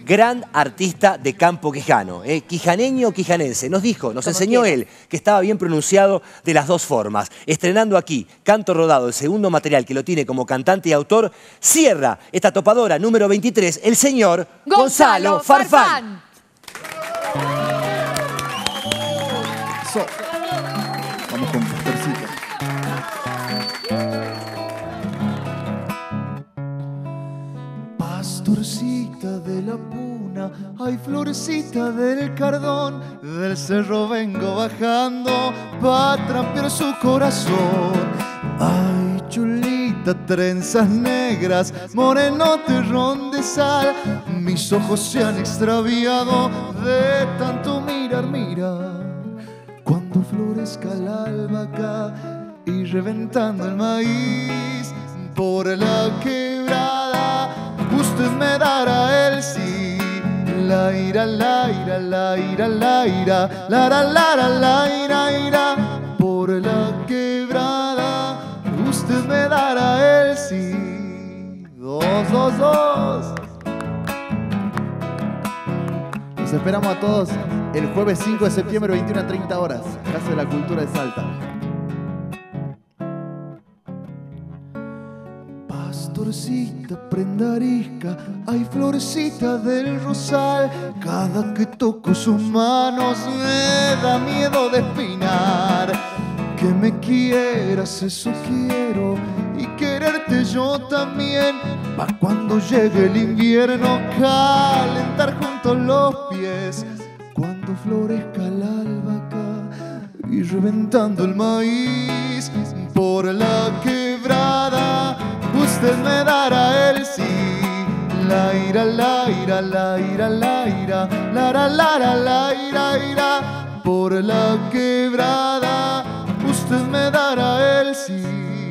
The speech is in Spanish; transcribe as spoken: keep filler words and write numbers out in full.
gran artista de campo quijano, ¿eh? Quijaneño o quijanense. Nos dijo, nos Como enseñó quieras. él que estaba bien pronunciado de las dos formas. Estrenando aquí Canto Rodado, el segundo material que lo tiene como cantante y autor, cierra esta topadora número veintitrés, el señor Gonzalo, Gonzalo Farfán. So, vamos con Pastorcita. Pastorcita de la puna, ay florecita del cardón, del cerro vengo bajando pa' trampear su corazón. Ay chulita, trenzas negras, moreno terrón de sal, mis ojos se han extraviado de tanto mirar, mirar. Cuando florezca la albahaca y reventando el maíz por la quebrada, usted me dará el sí. La ira, la ira, la ira, la ira, la la la la la ira, ira. Por la quebrada, usted me dará el sí. Dos, dos, dos. Los esperamos a todos el jueves cinco de septiembre, veintiuna a treinta horas, Casa de la Cultura de Salta. Pastorcita, prenda arisca, ay florecita del rosal, cada que toco sus manos me da miedo de espinar. Que me quieras, eso quiero, y quererte yo también, pa' cuando llegue el invierno calentar juntos los pies. Cuando florezca la albahaca y reventando el maíz por la quebrada, usted me dará el sí. La ira, la ira, la ira, la ira, la la la la la ira, ira. Por la quebrada, usted me dará el sí.